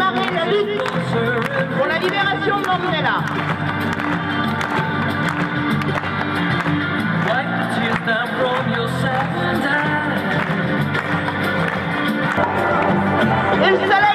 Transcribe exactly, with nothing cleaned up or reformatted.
démarrer la lutte pour la libération de Mandela. Et le soleil